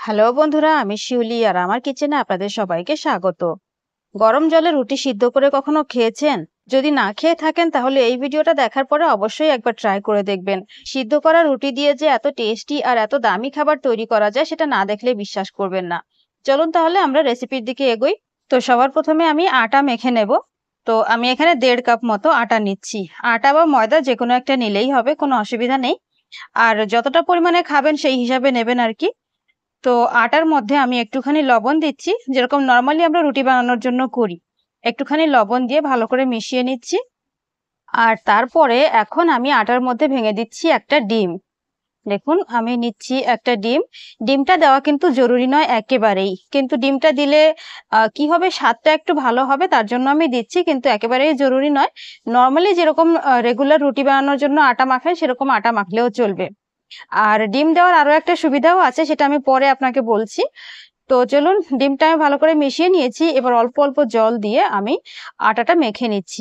Hello বন্ধুরা, আমি শিউলি আর আমার কিচেনে আপনাদের সবাইকে স্বাগত। গরম জলে রুটি সিদ্ধ করে কখনো খেয়েছেন? যদি না খেয়ে থাকেন তাহলে এই ভিডিওটা দেখার পরে অবশ্যই একবার ট্রাই করে দেখবেন। সিদ্ধ করা রুটি দিয়ে যে এত টেস্টি আর এত দামি খাবার তৈরি করা যায় সেটা না দেখলে বিশ্বাস করবেন না। চলুন তাহলে আমরা রেসিপির দিকে এগোই। তো সবার প্রথমে আমি আটা মেখে নেব। তো আমি এখানে 1.5 কাপ মতো আটা নিচ্ছি। আটা বা ময়দা যে কোনো একটা নিলেই হবে, কোনো অসুবিধা নেই। আর যতটা পরিমাণে খাবেন সেই হিসাবে নেবেন আর কি। তো আটার মধ্যে আমি একটুখানি লবণ দিচ্ছি, যেরকম নরমালি আমরা রুটি বানানোর জন্য করি। একটুখানি লবণ দিয়ে ভালো করে মিশিয়ে নিচ্ছি। আর তারপরে এখন আমি আটার মধ্যে ভেঙে দিচ্ছি একটা ডিম। দেখুন আমি নিচ্ছি একটা ডিম। ডিমটা দেওয়া কিন্তু জরুরি নয় একেবারেই, কিন্তু ডিমটা দিলে কি হবে, স্বাদটা একটু ভালো হবে, তার জন্য আমি দিচ্ছি, কিন্তু একেবারেই জরুরি নয়। নরমালি যেরকম রেগুলার রুটি বানানোর জন্য আটা মাখেন সেরকম আটা মাখলেও চলবে। আর ডিম দেওয়ার আরো একটা সুবিধাও আছে, সেটা আমি পরে আপনাকে বলছি। তো চলুন, ডিমটা আমি ভালো করে মিশিয়ে নিয়েছি। এবার অল্প অল্প জল দিয়ে আমি আটাটা মেখে নিচ্ছি।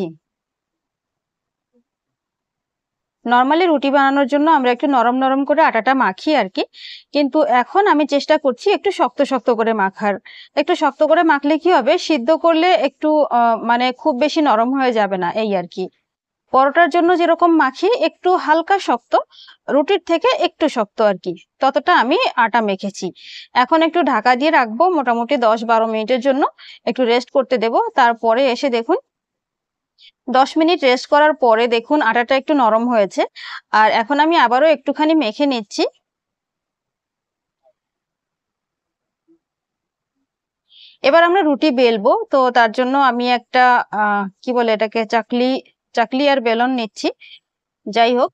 নরমালি রুটি বানানোর জন্য আমরা একটু নরম নরম করে আটাটা মাখি আর কি, কিন্তু এখন আমি চেষ্টা করছি একটু শক্ত শক্ত করে মাখার। একটু শক্ত করে মাখলে কি হবে, সিদ্ধ করলে একটু মানে খুব বেশি নরম হয়ে যাবে না, এই আর কি। পরোটার জন্য যেরকম মাখি একটু হালকা শক্ত, রুটির থেকে একটু শক্ত আর কি, ততটা আমি আটা মেখেছি। এখন একটু ঢাকা দিয়ে রাখবো মোটামুটি 10-12 মিনিটের জন্য। একটু রেস্ট করতে দেব। তারপরে এসে দেখুন, 10 মিনিট রেস্ট করার পরে দেখুন আটাটা একটু নরম হয়েছে। আর এখন আমি আবারও একটুখানি মেখে নিচ্ছি। এবার আমরা রুটি বেলবো। তো তার জন্য আমি একটা কি বলে এটাকে, চাকলি চাকলি আর বেলন নিচ্ছি। যাই হোক,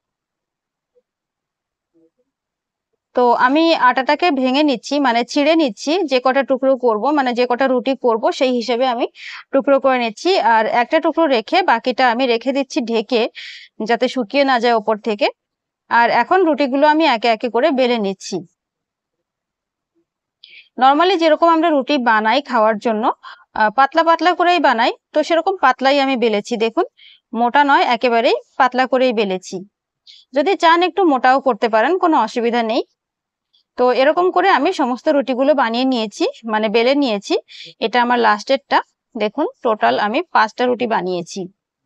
তো আমি আটাটাকে ভেঙে নিচ্ছি, মানে ছিঁড়ে নিচ্ছি। যে কটা টুকরো করব, মানে যে কটা রুটি করব সেই হিসেবে আমি টুকরো করে নিচ্ছি। আর একটা টুকরো রেখে বাকিটা আমি রেখে দিচ্ছি ঢেকে, যাতে শুকিয়ে না যায় ওপর থেকে। আর এখন রুটিগুলো আমি একে একে করে বেলে নিচ্ছি। নরমালি যেরকম আমরা রুটি বানাই খাওয়ার জন্য, পাতলা পাতলা করেই বানাই, তো সেরকম পাতলাই আমি বেলেছি। দেখুন, মোটা নয়, একেবারেই পাতলা করেই বেলেছি। যদি চান একটু মোটাও করতে পারেন, কোনো অসুবিধা নেই। তো এরকম করে আমি সমস্ত রুটিগুলো বানিয়ে নিয়েছি, মানে বেলে নিয়েছি। এটা আমার লাস্টেরটা। দেখুন টোটাল আমি 5টা রুটি বানিয়েছি।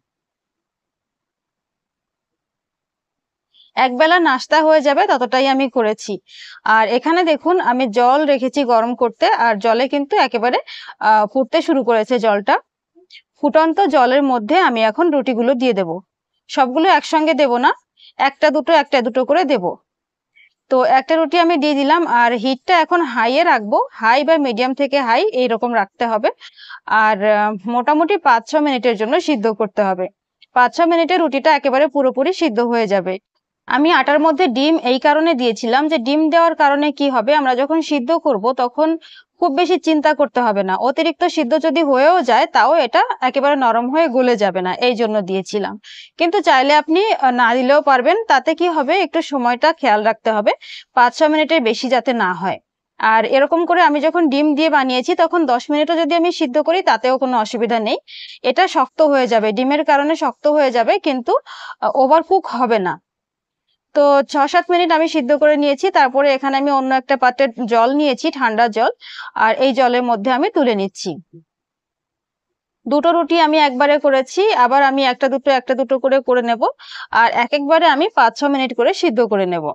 একবেলা নাস্তা হয়ে যাবে ততটাই আমি করেছি। আর এখানে দেখুন আমি জল রেখেছি গরম করতে, আর জলে কিন্তু একেবারে ফুটতে শুরু করেছে জলটা। ফুটন্ত জলের মধ্যে আমি এখন রুটিগুলো দিয়ে দেব। সবগুলো একসঙ্গে দেব না, একটা দুটো করে দেব। তো একটা রুটি আমি দিয়ে দিলাম, আর হিটটা এখন হাইয়ে রাখবো। হাই বা মিডিয়াম থেকে হাই এইরকম রাখতে হবে। আর মোটামুটি 5-6 মিনিটের জন্য সিদ্ধ করতে হবে। 5-6 মিনিটে রুটিটা একেবারে পুরোপুরি সিদ্ধ হয়ে যাবে। আমি আটার মধ্যে ডিম এই কারণে দিয়েছিলাম যে ডিম দেওয়ার কারণে কি হবে, আমরা যখন সিদ্ধ করব তখন খুব বেশি চিন্তা করতে হবে না। অতিরিক্ত সিদ্ধ যদি হয়েও যায় তাও এটা একেবারে নরম হয়ে গলে যাবে না, এই জন্য দিয়েছিলাম। কিন্তু চাইলে আপনি না দিলেও পারবেন। তাতে কি হবে, একটু সময়টা খেয়াল রাখতে হবে, 5-6 মিনিটের বেশি যাতে না হয়। আর এরকম করে আমি যখন ডিম দিয়ে বানিয়েছি তখন 10 মিনিটও যদি আমি সিদ্ধ করি তাতেও কোনো অসুবিধা নেই। এটা শক্ত হয়ে যাবে, ডিমের কারণে শক্ত হয়ে যাবে, কিন্তু ওভারকুক হবে না। তো 6-7 মিনিট আমি সিদ্ধ করে নিয়েছি। তারপরে এখানে আমি অন্য একটা পাত্রে জল নিয়েছি, ঠান্ডা জল। আর এই জলের মধ্যে আমি তুলে নিচ্ছি। দুটো রুটি আমি একবারে করেছি, আবার আমি একটা দুটো করে করে নেব। আর এক একবারে আমি 5-6 মিনিট করে সিদ্ধ করে নেব।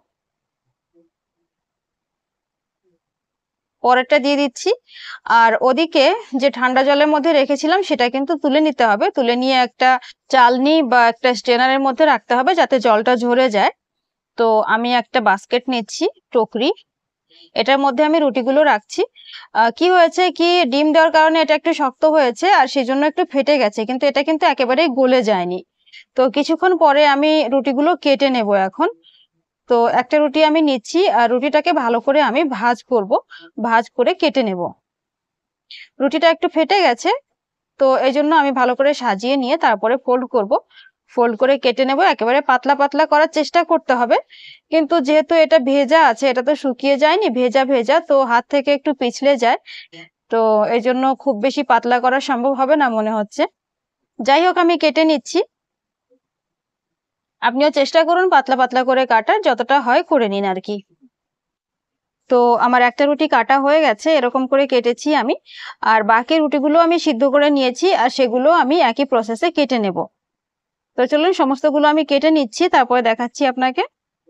পরেরটা দিয়ে দিচ্ছি। আর ওদিকে যে ঠান্ডা জলের মধ্যে রেখেছিলাম সেটা কিন্তু তুলে নিতে হবে। তুলে নিয়ে একটা চালনি বা একটা স্ট্রেনারের মধ্যে রাখতে হবে যাতে জলটা ঝরে যায়। তো আমি একটা বাস্কেট নিচ্ছি, টকরি। এটার মধ্যে আমি রুটিগুলো রাখছি। কি হয়েছে কি, ডিম দেওয়ার কারণে এটা একটু শক্ত হয়েছে আর সেজন্য একটু ফেটে গেছে, কিন্তু এটা কিন্তু একেবারেই গলে যায়নি। তো কিছুক্ষণ পরে আমি রুটিগুলো কেটে নেব এখন। তো একটা রুটি আমি নিচ্ছি, আর রুটিটাকে ভালো করে আমি ভাঁজ করব। ভাঁজ করে কেটে নেব। রুটিটা একটু ফেটে গেছে, তো এই জন্য আমি ভালো করে সাজিয়ে নিয়ে তারপরে ফোল্ড করব। ফোল্ড করে কেটে নেব। একেবারে পাতলা পাতলা করার চেষ্টা করতে হবে, কিন্তু যেহেতু এটা ভেজা আছে, এটা তো শুকিয়ে যায়নি, ভেজা ভেজা, তো হাত থেকে একটু পিছলে যায়। তো এই জন্য খুব বেশি পাতলা করা সম্ভব হবে না মনে হচ্ছে। যাই হোক, আমি কেটে নিচ্ছি। আপনিও চেষ্টা করুন পাতলা পাতলা করে কাটার, যতটা হয় করে নিন আর কি। তো আমার একটা রুটি কাটা হয়ে গেছে, এরকম করে কেটেছি আমি। আর বাকি রুটিগুলো আমি সিদ্ধ করে নিয়েছি, আর সেগুলো আমি একই প্রসেসে কেটে নেব। তো চলুন সমস্তগুলো আমি কেটে নিচ্ছি, তারপরে দেখাচ্ছি আপনাকে।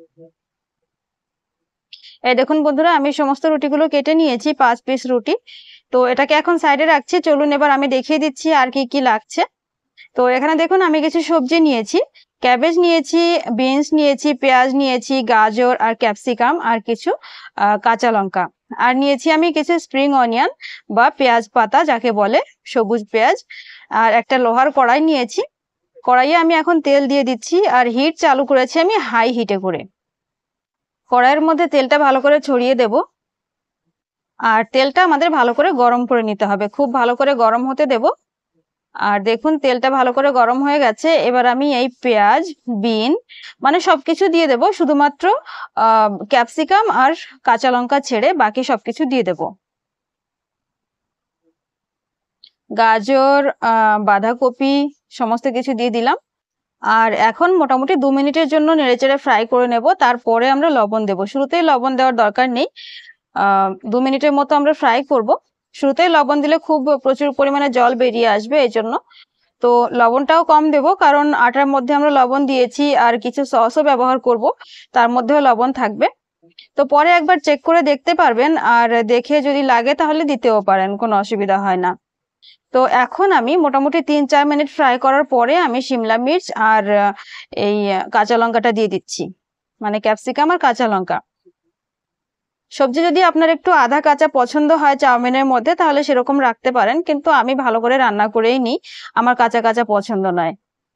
এই দেখুন বন্ধুরা, আমি সমস্ত রুটিগুলো কেটে নিয়েছি, 5 পিস রুটি। তো এটাকে এখন সাইডে রাখছি। চলুন এবার আমি দেখিয়ে দিচ্ছি আর কি কি লাগছে। তো এখানে দেখুন আমি কিছু সবজি নিয়েছি, ক্যাবেজ নিয়েছি, বিনস নিয়েছি, পেঁয়াজ নিয়েছি, গাজর আর ক্যাপসিকাম, আর কিছু কাঁচা লঙ্কা। আর নিয়েছি আমি কিছু স্প্রিং অনিয়ন বা পেঁয়াজ পাতা যাকে বলে, সবুজ পেঁয়াজ। আর একটা লোহার কড়াই নিয়েছি। কড়াইয়ে আমি এখন তেল দিয়ে দিচ্ছি, আর হিট চালু করেছি আমি হাই হিটে করে। কড়াইয়ের মধ্যে তেলটা ভালো করে ছড়িয়ে দেব। আর তেলটা আমাদের ভালো করে গরম করে নিতে হবে, খুব ভালো করে গরম হতে দেব। আর দেখুন তেলটা ভালো করে গরম হয়ে গেছে। এবার আমি এই পেঁয়াজ, বিন মানে সবকিছু দিয়ে দেব, শুধুমাত্র ক্যাপসিকাম আর কাঁচা লঙ্কা ছেড়ে বাকি সবকিছু দিয়ে দেব। গাজর, বাঁধাকপি সমস্ত কিছু দিয়ে দিলাম। আর এখন মোটামুটি 2 মিনিটের জন্য নেড়েচেড়ে ফ্রাই করে নেব, তারপরে আমরা লবণ দেব। শুরুতেই লবণ দেওয়ার দরকার নেই, 2 মিনিটের মতো আমরা ফ্রাই করব। শুরুতেই লবণ দিলে খুব প্রচুর পরিমাণে জল বেরিয়ে আসবে, এই জন্য। তো লবণটাও কম দেব, কারণ আটার মধ্যে আমরা লবণ দিয়েছি, আর কিছু সসও ব্যবহার করব, তার মধ্যেও লবণ থাকবে। তো পরে একবার চেক করে দেখতে পারবেন, আর দেখে যদি লাগে তাহলে দিতেও পারেন, কোনো অসুবিধা হয় না। তো এখন আমি মোটামুটি 3-4 মিনিট ফ্রাই করার পরে আমি শিমলা মির্চ আর এই কাঁচা লঙ্কাটা দিয়ে দিচ্ছি, মানে ক্যাপসিকাম আর কাঁচা লঙ্কা। সবজি যদি আপনার একটু আধা কাঁচা পছন্দ হয় চাউমিনের মধ্যে, তাহলে সেরকম রাখতে পারেন, কিন্তু আমি ভালো করে রান্না করেই নিই, আমার কাঁচা কাঁচা পছন্দ নয়।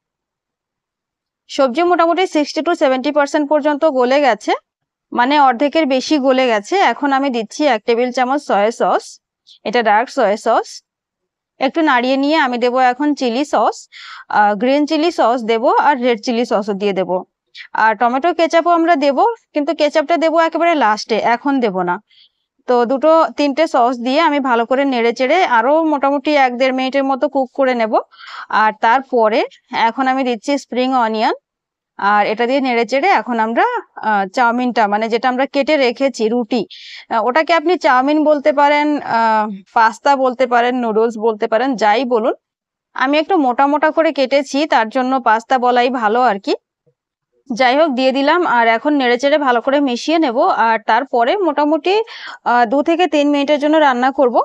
সবজি মোটামুটি 60-70% পর্যন্ত গলে গেছে, মানে অর্ধেকের বেশি গলে গেছে। এখন আমি দিচ্ছি 1 টেবিল চামচ সয়া সস, এটা ডার্ক সয়া সস। একটু নাড়িয়ে নিয়ে আমি দেব এখন chilli sauce, green chilli sauce দেব, আর রেড চিলি সসও দিয়ে দেব। আর টমেটো কেচাপও আমরা দেব, কিন্তু কেচাপটা দেব একেবারে লাস্টে, এখন দেব না। তো 2-3টে সস দিয়ে আমি ভালো করে নেড়ে চেড়ে আরো মোটামুটি 1-1.5 মিনিটের মতো কুক করে নেব। আর তারপরে এখন আমি দিচ্ছি স্প্রিং অনিয়ন, আর এটা দিয়ে নেড়ে চেড়ে এখন আমরা চাউমিনটা, মানে যেটা আমরা কেটে রেখেছি রুটি, ওটাকে আপনি চাউমিন বলতে পারেন, পাস্তা বলতে পারেন, নুডলস বলতে পারেন, যাই বলুন। আমি একটু মোটা মোটা করে কেটেছি, তার জন্য পাস্তা বলাই ভালো আর কি। যাই হোক, দিয়ে দিলাম, আর এখন নেড়েচেড়ে ভালো করে মিশিয়ে নেব। আর তারপরে মোটামুটি 2-3 মিনিটের জন্য রান্না করব।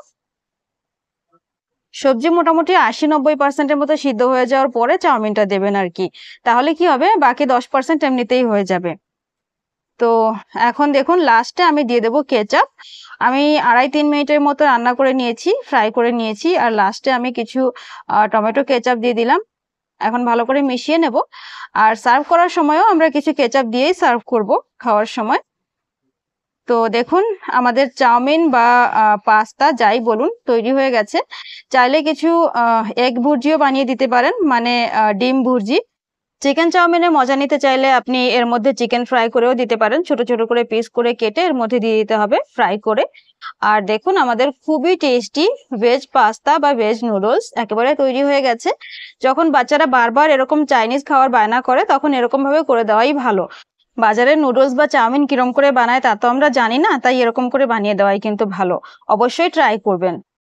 সবজি মোটামুটি 80-90% মতো সিদ্ধ হয়ে যাওয়ার পরে চাউমিনটা দেবেন আর কি, তাহলে কি হবে, বাকি 10% এমনিতেই হয়ে যাবে। তো এখন দেখুন লাস্টে আমি দিয়ে দেব কেচাপ। আমি 2.5-3 মিনিটের মতো রান্না করে নিয়েছি, ফ্রাই করে নিয়েছি, আর লাস্টে আমি কিছু টমেটো কেচাপ দিয়ে দিলাম। এখন ভালো করে মিশিয়ে নেব। আর সার্ভ করার সময়ও আমরা কিছু কেচাপ দিয়েই সার্ভ করব খাওয়ার সময়। তো দেখুন আমাদের চাউমিন বা পাস্তা যাই বলুন তৈরি হয়ে গেছে। চাইলে কিছু এগ ভুর্জিও বানিয়ে দিতে পারেন, মানে ডিম ভুর্জি। চিকেন চাউমিনের মজা নিতে চাইলে আপনি এর মধ্যে চিকেন ফ্রাই করেও দিতে পারেন, ছোট ছোট করে পিস করে কেটে এর মধ্যে দিয়ে দিতে হবে ফ্রাই করে। আর দেখুন আমাদের খুবই টেস্টি ভেজ পাস্তা বা ভেজ নুডলস একেবারে তৈরি হয়ে গেছে। যখন বাচ্চারা বারবার এরকম চাইনিজ খাওয়ার বায়না করে, তখন এরকম ভাবে করে দেওয়াই ভালো। বাজারে নুডলস বা চাউমিন কিরম করে বানায় তা তো আমরা জানি না, তাই এরকম করে বানিয়ে দেওয়াই কিন্তু ভালো। অবশ্যই ট্রাই করবেন।